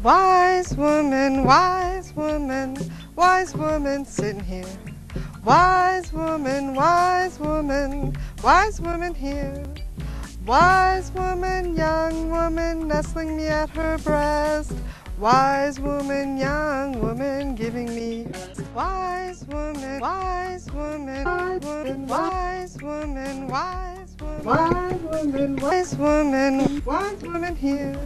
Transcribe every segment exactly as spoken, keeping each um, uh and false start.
Wise woman, wise woman, wise woman sitting here. Wise woman, wise woman, wise woman here. Wise woman, young woman, nestling me at her breast. Wise woman, young woman, giving me. Wise woman, wise woman, wise woman, wise woman, wise woman, wise woman, wise woman, wise woman here.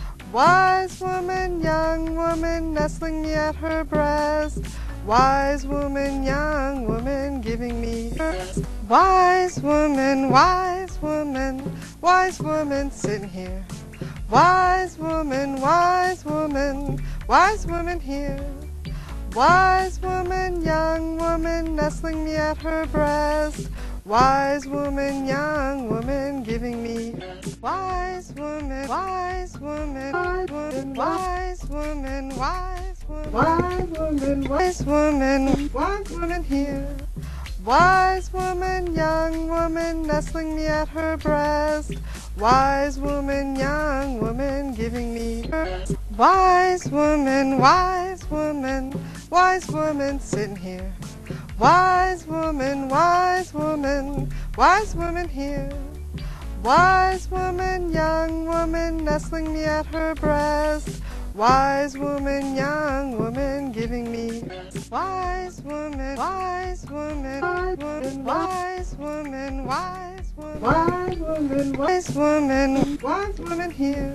Wise woman, young woman, nestling me at her breast. Wise woman, young woman, giving me. Wise woman, wise woman, wise woman, sitting here. Wise woman, wise woman, wise woman here. Wise woman, young woman, nestling me at her breast. Wise woman, young woman, giving me. Wise woman, wise woman, wise woman, wise woman, wise woman, wise woman, wise woman, wise woman here. Wise woman, young woman, nestling me at her breast. Wise woman, young woman, giving me. Wise woman, wise woman, wise woman, sitting here. Wise woman, wise woman, wise woman here. Wise woman, young woman, nestling me at her breast. Wise woman, young woman, giving me. Wise woman, wise woman, wise woman, wise woman, wise woman, wise woman, wise woman, wise woman here.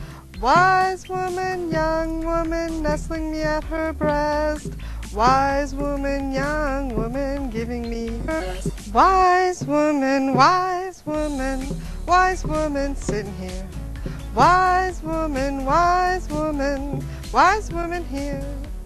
Wise woman, young woman, nestling me at her breast. Wise woman, young woman, giving me. Wise woman, wise woman, wise woman, sitting here. Wise woman, wise woman, wise woman here.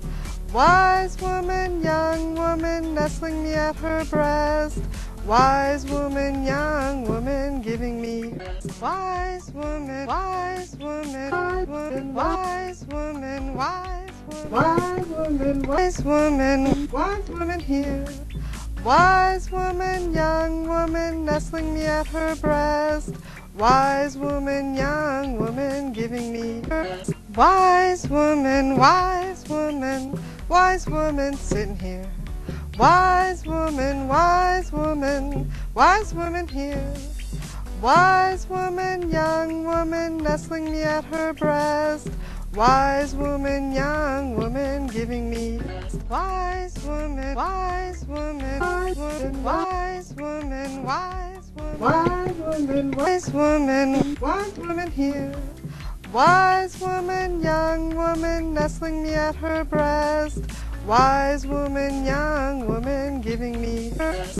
Wise woman, young woman, nestling me at her breast. Wise woman, young woman, giving me. Wise woman, wise woman, wise woman, wise woman, wise woman, wise woman, wise woman here. Wise woman, young woman, nestling me at her breast. Wise woman, young woman, giving me. Wise woman, wise woman, wise woman, sitting here. Wise woman, wise woman, wise woman here. Wise woman, young woman, nestling me at her breast. Wise woman, young woman, giving me. Wise woman, wise woman, wise woman, wise woman, wise woman, wise woman, wise woman, wise woman here. Wise woman, young woman, nestling me at her breast. Wise woman, young woman, giving me.